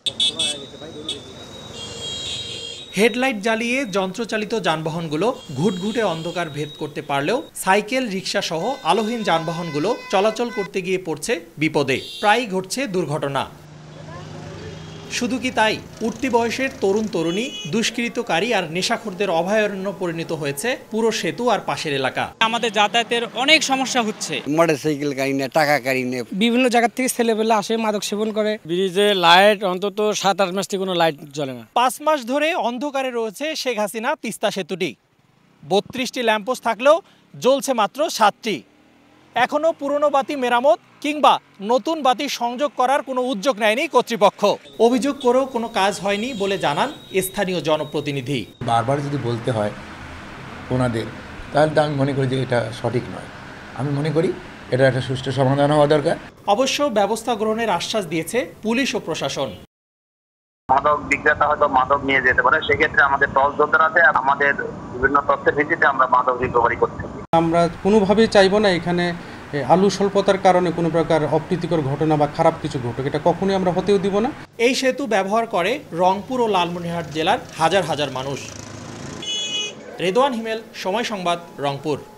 Headlight জ্বালিয়ে যন্ত্রচালিত যানবাহনগুলো ঘুটঘুটে অন্ধকার ভেদ করতে পারলেও সাইকেল, রিকশা সহ আলোহীন যানবাহনগুলো চলাচল করতে গিয়ে পড়ছে বিপদে। প্রায়ই ঘটছে দুর্ঘটনা। শুধু কি তাই, উঠতি বয়সের তরুণ তরুণী, দুষ্কৃতকারী আর নেশাখোরদের অভয়ারণ্য পরিণত হয়েছে পুরো সেতু আর পাশের এলাকা। আমাদের যাতায়াতের অনেক সমস্যা হচ্ছে। মোটরসাইকেল গাড়ি না, টাকা গাড়ি নেই, বিভিন্ন জায়গা থেকে ছেলেপেলে আসে, মাদক সেবন করে। ব্রিজে লাইট অন্তত 7-8 মাস থেকে কোনো লাইট জ্বলে না। 5 মাস ধরে অন্ধকারে রয়েছে শেখ হাসিনা তিস্তা সেতুটি। 32টি ল্যাম্পপোস্ট থাকলেও জ্বলছে মাত্র 7টি। এখনো পুরনো বাতি মেরামত কিংবা নতুন বাতি সংযোগ করার কোনো উদ্যোগ নেয়নি কর্তৃপক্ষ। অভিযোগ করেও কোনো কাজ হয়নি বলে জানান স্থানীয় জনপ্রতিনিধি। বারবার যদি বলতে হয় ওনাদের, তাহলে আমি মনে করি যে এটা সঠিক নয়। আমি মনে করি এটা একটা সুষ্ঠু সমাধান হওয়া দরকার। অবশ্য ব্যবস্থা গ্রহণের আশ্বাস দিয়েছে পুলিশ ও প্রশাসন। মাদক বিক্রেতা হয়তো মাদক নিয়ে যেতে পারে, সেক্ষেত্রে আমাদের টহল আছে, আমাদের বিভিন্ন তথ্যের ভিত্তিতে আমরা মাদক রিকভারি করতে। আমরা কোনোভাবেই চাইবো না এখানে আলু স্বল্পতার কারণে কোনো প্রকার অপ্রীতিকর ঘটনা বা খারাপ কিছু ঘটুক, এটা কখনোই আমরা হতেও দিব না। এই সেতু ব্যবহার করে রংপুর ও লালমনিরহাট জেলার হাজার হাজার মানুষ। রেদওয়ান হিমেল, সময় সংবাদ, রংপুর।